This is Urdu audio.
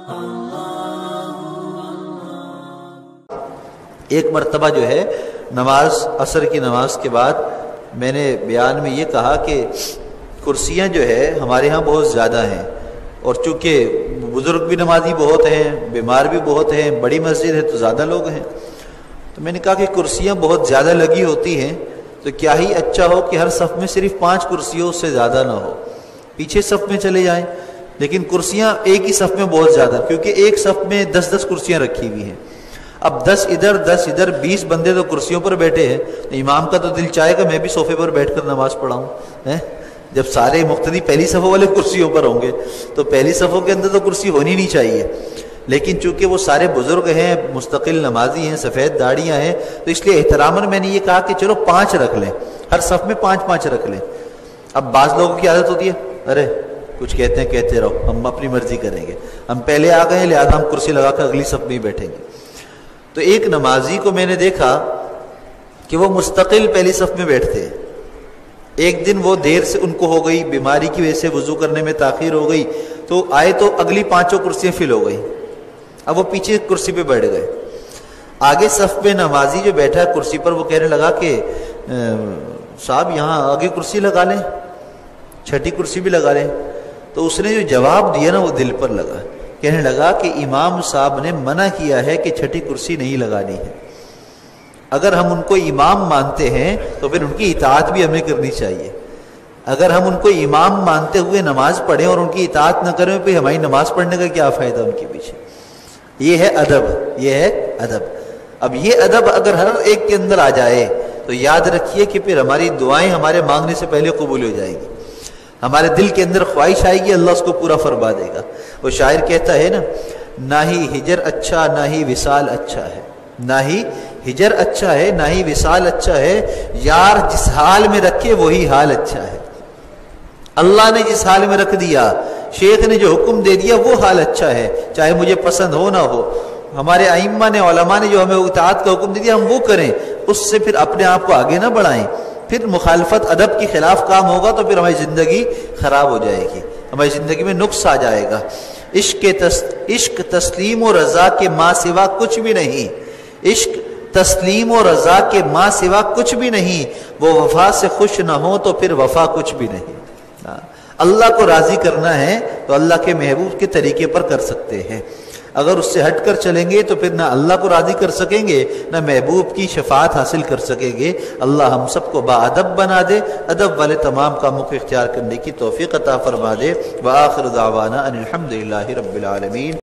ایک مرتبہ جو ہے نماز عصر کی نماز کے بعد میں نے بیان میں یہ کہا کہ کرسیاں جو ہے ہمارے ہاں بہت زیادہ ہیں، اور چونکہ بزرگ بھی نمازی بہت ہیں، بیمار بھی بہت ہیں، بڑی مسجد ہے تو زیادہ لوگ ہیں، تو میں نے کہا کہ کرسیاں بہت زیادہ لگی ہوتی ہیں تو کیا ہی اچھا ہو کہ ہر صف میں صرف 5 کرسیوں سے زیادہ نہ ہو، پیچھے صف میں چلے جائیں، لیکن کرسیاں ایک ہی صف میں بہت زیادہ، کیونکہ ایک صف میں 10 کرسیاں رکھی ہوئی ہیں، اب 10 ادھر 20 بندے تو کرسیوں پر بیٹھے ہیں، امام کا تو دل چاہے گا میں بھی صوفے پر بیٹھ کر نماز پڑھاؤں، جب سارے مقتدی پہلی صفوں والے کرسیوں پر ہوں گے تو پہلی صفوں کے اندر تو کرسی ہونی نہیں چاہیے، لیکن چونکہ وہ سارے بزرگ ہیں، مستقل نمازی ہیں، سفید داڑیاں ہیں، تو اس لیے احتراماً میں نے یہ کہا کہ چلو 5 رکھ لیں، ہر صف میں 5 رکھ لیں۔ اب بعض لوگوں کی عادت ہوتی ہے ارے کچھ کہتے ہیں کہتے رہو، ہم اپنی مرضی کریں گے، ہم پہلے آ گئے لہٰذا ہم کرسی لگا کر اگلی صف میں ہی بیٹھیں گے۔ تو ایک نمازی کو میں نے دیکھا کہ وہ مستقل پہلی صف میں بیٹھتے ہیں، ایک دن وہ دیر سے ان کو ہو گئی، بیماری کی وجہ سے وضو کرنے میں تاخیر ہو گئی، تو آئے تو اگلی 5 کرسیاں فل ہو گئی، اب وہ پیچھے کرسی پہ بیٹھ گئے، آگے صف پہ نمازی جو بیٹھا ہے کرسی پر وہ کہنے لگا کہ صاحب یہاں آگے کرسی لگا لیں، 6ٹھی کرسی بھی لگا لیں، تو اس نے جو جواب دیا نا وہ دل پر لگا، کہنے لگا کہ امام صاحب نے منع کیا ہے کہ 6ٹھی کرسی نہیں لگانی ہے، اگر ہم ان کو امام مانتے ہیں تو پھر ان کی اطاعت بھی ہمیں کرنی چاہیے، اگر ہم ان کو امام مانتے ہوئے نماز پڑھیں اور ان کی اطاعت نہ کریں پھر ہماری نماز پڑھنے کا کیا فائدہ ان کے پیچھے۔ یہ ہے ادب، یہ ہے ادب۔ اب یہ ادب اگر ہر ایک کے اندر آ جائے تو یاد رکھیے کہ پھر ہماری دعائیں ہمارے مانگنے سے پہلے قبول ہو جائیں گی، ہمارے دل کے اندر خواہش آئے گی، اللہ اس کو پورا فرما دے گا۔ وہ شاعر کہتا ہے نا، نہ ہی ہجر اچھا نہ ہی وصال اچھا ہے، نہ ہی ہجر اچھا ہے نہ ہی وصال اچھا ہے، یار جس حال میں رکھے وہی حال اچھا ہے۔ اللہ نے جس حال میں رکھ دیا، شیخ نے جو حکم دے دیا وہ حال اچھا ہے، چاہے مجھے پسند ہو نہ ہو، ہمارے ائمہ نے علماء نے جو ہمیں اطاعت کا حکم دے دیا ہم وہ کریں، اس سے پھر اپنے آپ کو آگے نہ بڑھائیں، پھر مخالفت ادب کے خلاف کام ہوگا تو پھر ہماری زندگی خراب ہو جائے گی، ہماری زندگی میں نقص آ جائے گا۔ عشق تسلیم و رضا کے ماں سوا کچھ بھی نہیں، عشق تسلیم و رضا کے ماں سوا کچھ بھی نہیں، وہ وفا سے خوش نہ ہو تو پھر وفا کچھ بھی نہیں۔ اللہ کو راضی کرنا ہے تو اللہ کے محبوب کے طریقے پر کر سکتے ہیں، اگر اس سے ہٹ کر چلیں گے تو پھر نہ اللہ کو راضی کر سکیں گے نہ محبوب کی شفاعت حاصل کر سکیں گے۔ اللہ ہم سب کو باادب بنا دے، ادب والے تمام کاموں کو اختیار کرنے کی توفیق عطا فرما دے۔ وآخر دعوانا ان الحمد للہ رب العالمین۔